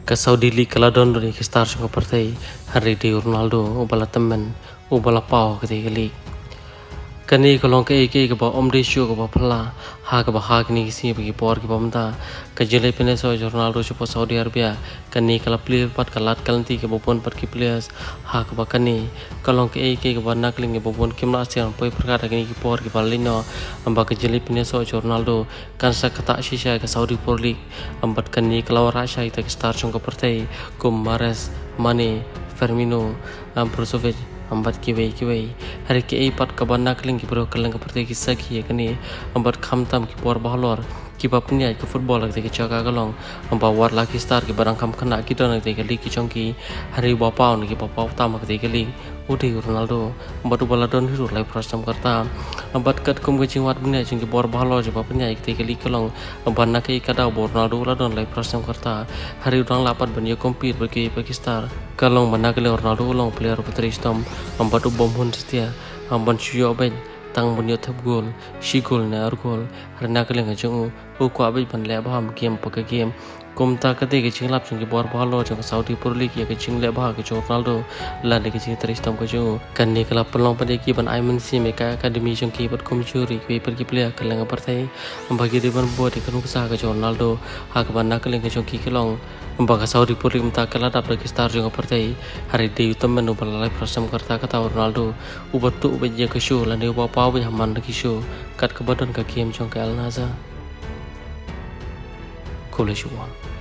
Ka Saudi League kala don dari ke star sung partai hari di Ronaldo ubala temen ubala pau ke league kani kolong ke ba om ratio ke ba phala ha ni si bagi por ke pamta ka jele pene so Ronaldo chupo Saudi Arabia kani kala player pat kalat kalanti ke bopon pat ki players ha ba kani kolong ke ba nakling ke bopon kimna asian poi perkara kini ki por ki balino amba ka jele pene so Ronaldo kan sa kata shisha ke Saudi Pro League ambat kani kala rasha ita ke star sung partai kum Mahrez Mane Firmino Brozovic ambat kiwei hari ke pat ka banna kling ki bro kalang partai ki sakhi kani ambat khamtam ki por bahlor ki bapnya ke football lagte ke chaga galong amba war la ki star ki barang kham khana ki don te ke li ki chongki hari bapau ni ki bapau tam ke ke li uti Ronaldo ambat bala don hiru lai prasam karta ambat kat kum ke chingwat bnya ching ki bor bahlor je bapnya te ke li kalong banna ke kada bor Ronaldo la don lai prasam karta hari udang lapat banya compete bagi Pakistan kalong mana ke Ronaldo long player putri stom ambat bom hun setia amban syuyo ben tang bunyo thap gol shi gol na ar gol harna kale ngajung u ko abai ban le bham game pa game kumta kate ke chinglap chung ki bor bhalo chung Saudi Pro League ke chingle bha ke Ronaldo la de ke ching tristam ko chung kan ne kala pelong pade ki ban aiman si me ka academy chung ki bat komjuri ki per ki player kalang partai bagi de ban bo de kan sa ke Ronaldo ha ka ban na kale ke chung ki kelong Baga Saudi Pro League mta kala dap ke star chung partai hari de utam men ubal lai prasam karta kata Ronaldo ubatu ubaj ke show la ne ba pa ba haman ki show kat ke badan ke game chung ke Al Naza College 1